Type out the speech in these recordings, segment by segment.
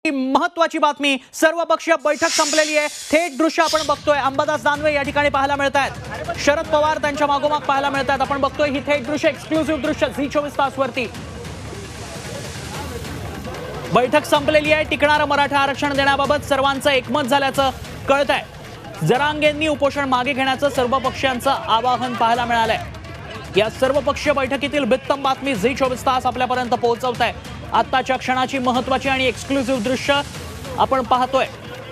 महत्वाची बातमी, सर्वपक्षीय बैठक संपलेली आहे। थेट दृश्य आपण बघतोय, अंबादास दानवे या ठिकाणी पाहायला मिळत आहेत, शरद पवार त्यांच्या मागोमाग पाहायला मिळत आहेत। आपण बघतोय ही थेट दृश्य, एक्सक्लुसिव्ह दृश्य झी 24 तास वरती। बैठक संपलेली आहे, टिकणारं मराठा आरक्षण देण्याबाबत सर्वांचं एकमत झाल्याचं कळतंय। जरांगेंनी उपोषण मागे घेण्याचं सर्व पक्षांचं आवाहन पाहायला मिळालंय। या सर्वपक्षीय बैठकीतील बित्तम बातमी झी 24 तास आपल्यापर्यंत पोहोचवत आहे। आत्ताच्या क्षणाची महत्त्वाची आणि एक्सक्लुसिव्ह दृश्य आपण पाहतोय।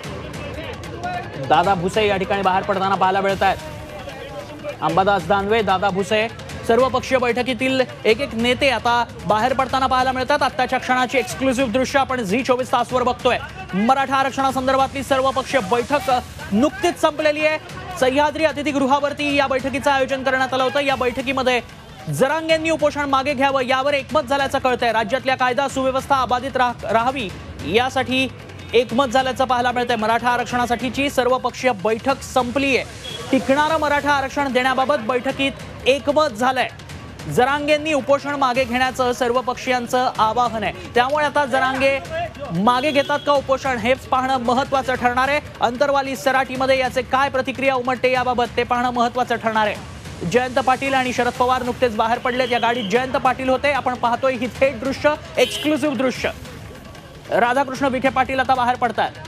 दादा भुसे या ठिकाणी बाहेर पडताना पाहायला मिळत आहेत। अंबादास दानवे, दादा भुसे, सर्वपक्षीय बैठकीतील एक एक नेते आता बाहेर पडताना पाहायला मिळतात। आत्ताच्या क्षणाची एक्सक्लुसिव्ह दृश्य आपण झी 24 तास वर बघतोय। मराठा आरक्षणासंदर्भातली सर्वपक्षीय बैठक नुकतीच संपलेली आहे। सह्याद्री अतिथीगृहावरती या बैठकीचं आयोजन करण्यात आलं होतं। या बैठकीमध्ये जरांगेंनी उपोषण मागे घ्यावं यावर एकमत झाल्याचं कळतंय। राज्यातल्या कायदा सुव्यवस्था अबाधित राहावी यासाठी एकमत झाल्याचं पाहायला मिळतंय। मराठा आरक्षणासाठीची सर्वपक्षीय बैठक संपली आहे। टिकणारं मराठा आरक्षण देण्याबाबत बैठकीत एकमत झालंय। जरांगेंनी उपोषण मागे घेण्याचं सर्व पक्षीयांचं आवाहन आहे। त्यामुळे आता जरांगे मागे घेतात का उपोषण हेच पाहणं महत्त्वाचं ठरणार आहे। अंतरवाली सराटीमध्ये याचे काय प्रतिक्रिया उमटते याबाबत ते पाहणं महत्त्वाचं ठरणार आहे। जयंत पाटील आणि शरद पवार नुकतेच बाहेर पडलेत। या गाडीत जयंत पाटील होते। आपण पाहतोय ही थेट दृश्य, एक्सक्लुसिव्ह दृश्य। राधाकृष्ण विखे पाटील आता बाहेर पडतात।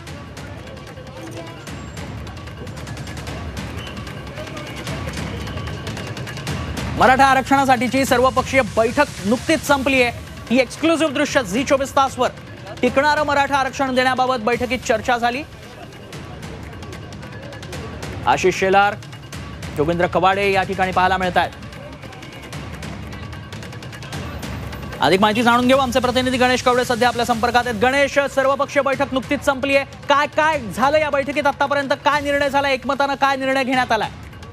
मराठा आरक्षणासाठीची सर्वपक्षीय बैठक नुकतीच संपली आहे। ही एक्सक्लुसिव्ह दृश्य झी 24 तासवर। टिकणारं मराठा आरक्षण देण्याबाबत बैठकीत चर्चा झाली। आशिष शेलार, जोगेंद्र कवाडे या ठिकाणी पाहायला मिळत आहेत। अधिक माहिती जाणून घेऊ, आमचे प्रतिनिधी गणेश कवडे सध्या आपल्या संपर्कात आहेत। गणेश, सर्वपक्षीय बैठक नुकतीच संपली आहे, काय काय झालं या बैठकीत आतापर्यंत? काय निर्णय झाला, एकमतानं काय निर्णय घेण्यात आलाय?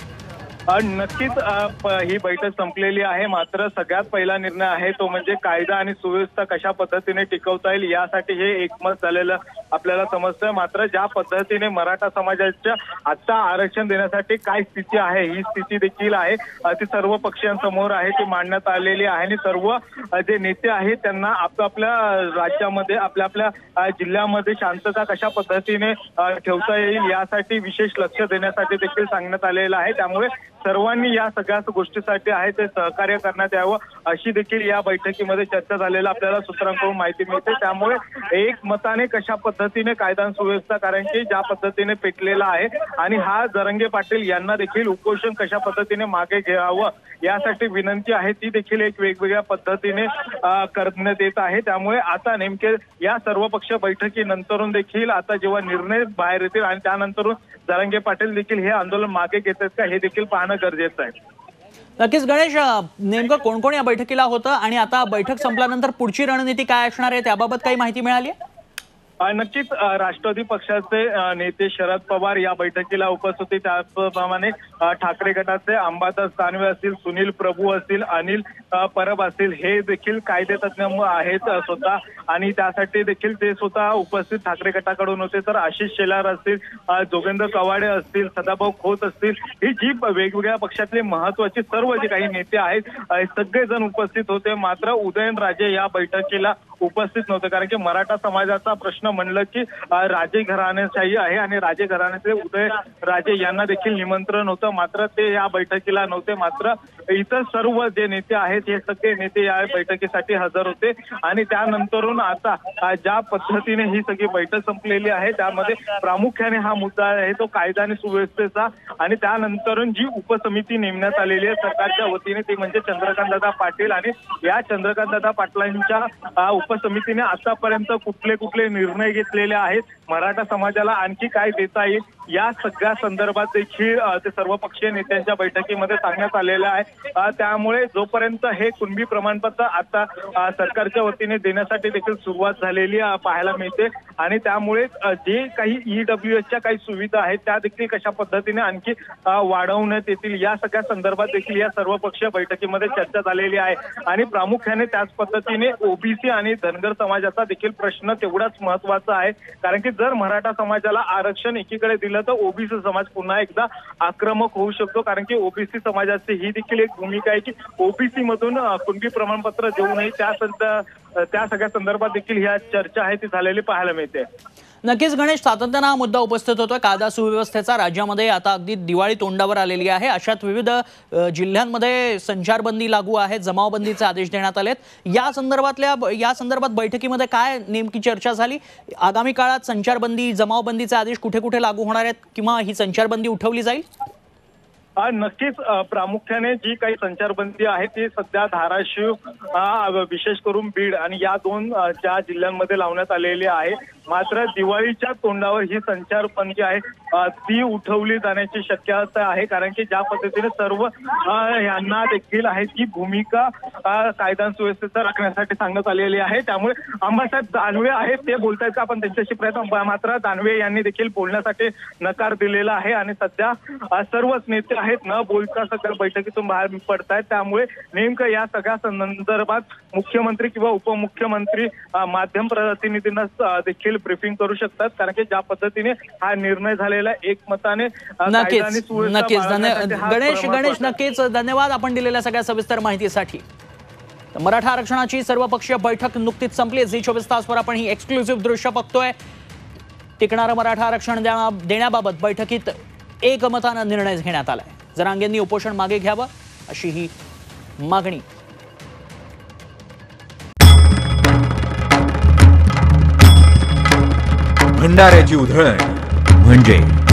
नक्कीच ही बैठक संपलेली आहे। मात्र सगळ्यात पहिला निर्णय आहे तो म्हणजे कायदा आणि सुव्यवस्था कशा पद्धतीने टिकवता येईल यासाठी हे एकमत झालेलं आपल्याला समजतंय। मात्र ज्या पद्धतीने मराठा समाजाच्या आता आरक्षण देण्यासाठी काय स्थिती आहे, ही स्थिती देखील आहे ती सर्व पक्षांसमोर आहे, ती मांडण्यात आलेली आहे। आणि सर्व जे नेते आहेत त्यांना आपापल्या राज्यामध्ये, आपल्या आपल्या जिल्ह्यामध्ये शांतता कशा पद्धतीने ठेवता येईल यासाठी विशेष लक्ष देण्यासाठी देखील सांगण्यात आलेलं आहे। त्यामुळे सर्वांनी या सगळ्या गोष्टीसाठी आहे ते सहकार्य करण्यात यावं अशी देखील या बैठकीमध्ये चर्चा झालेला आपल्याला सूत्रांकडून माहिती मिळते। त्यामुळे एक मताने कशा पद्धतीने कायदा सुव्यवस्था, कारण की ज्या पद्धतीने पेटलेला आहे आणि हा जरांगे पाटील यांना देखील उपोषण कशा पद्धतीने मागे घ्यावं यासाठी विनंती आहे, ती देखील एक वेगवेगळ्या पद्धतीने करण्यात येत आहे। त्यामुळे आता नेमके या सर्वपक्ष बैठकीनंतरून देखील आता जेव्हा निर्णय बाहेर येतील आणि त्यानंतरून जरांगे पाटील देखील हे आंदोलन मागे घेतात का हे देखील पाहणं गरजेचं आहे। नक्कीच गणेश, नेमकं कोण कोण या बैठकीला होतं आणि आता बैठक संपल्यानंतर पुढची रणनीती काय असणार आहे त्याबाबत काही माहिती मिळाली आहे? नक्कीच राष्ट्रवादी पक्षाचे नेते शरद पवार या बैठकीला उपस्थित होते। त्याचप्रमाणे ठाकरे गटाचे अंबादास दानवे असतील, सुनील प्रभू असतील, अनिल परब असतील, हे देखील कायदेतज्ञ आहेत स्वतः आणि त्यासाठी देखील ते स्वतः उपस्थित ठाकरे गटाकडून होते। तर आशिष शेलार असतील, जोगेंद्र कवाडे असतील, सदाभाऊ खोत असतील, ही जी वेगवेगळ्या पक्षातले महत्वाचे सर्व जे काही नेते आहेत सगळेजण उपस्थित होते। मात्र उदयनराजे या बैठकीला उपस्थित नव्हते, कारण की मराठा समाजाचा प्रश्न म्हणलं की राजे घराण्याशाही आहे आणि राजे घराण्याचे उदयनराजे यांना देखील निमंत्रण होतं, मात्र ते या बैठकीला नव्हते। मात्र इतर सर्व जे नेते आहेत हे सगळे नेते या बैठकीसाठी हजर होते। आणि त्यानंतरून आता ज्या पद्धतीने ही सगळी बैठक संपलेली आहे त्यामध्ये प्रामुख्याने हा मुद्दा आहे तो कायदा आणि सुव्यवस्थेचा। आणि त्यानंतरून जी उपसमिती नेमण्यात आलेली आहे सरकारच्या वतीने ती म्हणजे चंद्रकांतदादा पाटील, आणि या चंद्रकांतदादा पाटलांच्या उपसमितीने आतापर्यंत कुठले कुठले निर्णय घेतलेले आहेत, मराठा समाजाला आणखी काय देता येईल या सगळ्या संदर्भात देखील ते सर्वपक्षीय नेत्यांच्या बैठकीमध्ये सांगण्यात आलेलं आहे। त्यामुळे जोपर्यंत हे कुणबी प्रमाणपत्र आता सरकारच्या वतीने देण्यासाठी देखील सुरुवात झालेली पाहायला मिळते आणि त्यामुळे जे काही ईडब्ल्यूएसच्या काही सुविधा आहेत त्या देखील कशा पद्धतीने आणखी वाढवण्यात येतील या सगळ्या संदर्भात देखील या सर्वपक्षीय बैठकीमध्ये चर्चा झालेली आहे। आणि प्रामुख्याने त्याच पद्धतीने ओबीसी आणि धनगर समाजाचा देखील प्रश्न तेवढाच महत्वाचा आहे, कारण की जर मराठा समाजाला आरक्षण एकीकडे दिलं तर ओबीसी समाज पुन्हा एकदा आक्रमक होऊ शकतो, कारण की ओबीसी समाजाची ही देखील एक भूमिका आहे की ओबीसी मधून कुणबी प्रमाणपत्र देऊ नये, त्या त्या सगळ्या संदर्भात देखील ह्या चर्चा आहे ती झालेली पाहायला मिळते. नक्कीच गणेश, सातत्यानं हा मुद्दा उपस्थित होतोय कायदा सुव्यवस्थेचा. राज्यामध्ये आता अगदी दिवाळी तोंडावर आलेली आहे. अशात विविध जिल्ह्यांमध्ये संचारबंदी लागू आहे, जमावबंदीचे आदेश देण्यात आलेत. या संदर्भात बैठकीमध्ये काय नेमकी चर्चा झाली? आगामी काळात संचारबंदी, जमावबंदीचे आदेश कुठे कुठे लागू होणार आहेत किंवा ही संचारबंदी उठवली जाईल? नक्कीच प्रामुख्याने जी काही संचारबंदी आहे ती सध्या धाराशिव, विशेष करून बीड आणि या दोन ज्या जिल्ह्यांमध्ये लावण्यात आलेली आहे. मात्र दिवाळीच्या तोंडावर ही संचारबंदी आहे ती उठवली जाण्याची शक्यता आहे, कारण की ज्या पद्धतीने सर्व यांना देखील आहे ती भूमिका कायदा सुव्यवस्थेचा राखण्यासाठी सांगण्यात आलेली आहे. त्यामुळे अंबासाहेब दानवे आहेत ते बोलतायत, आपण त्यांच्याशी प्रयत्न, मात्र दानवे यांनी देखील बोलण्यासाठी नकार दिलेला आहे आणि सध्या सर्वच नेते आहेत न बोलता सगळ्या बैठकीतून बाहेर पडतायत. त्यामुळे नेमकं या सगळ्या संदर्भात मुख्यमंत्री किंवा उपमुख्यमंत्री माध्यम प्रतिनिधींना देखील ब्रीफिंग करू शकतात, कारण की ज्या पद्धतीने हा निर्णय झालेला एकमताने. नक्कीच गणेश नक्कीच धन्यवाद आपण दिलेल्या सगळ्या सविस्तर माहितीसाठी. मराठा आरक्षणाची सर्वपक्षीय बैठक नुकतीच संपली. झी 24 तासवर आपण ही एक्सक्लुझिव्ह दृश्य बघतोय. टिकणारं मराठा आरक्षण देण्याबाबत बैठकीत एकमतानं निर्णय घेण्यात आलाय. जरांगेंनी उपोषण मागे घ्यावं अशी ही मागणी. भंडाऱ्याची उधळण म्हणजे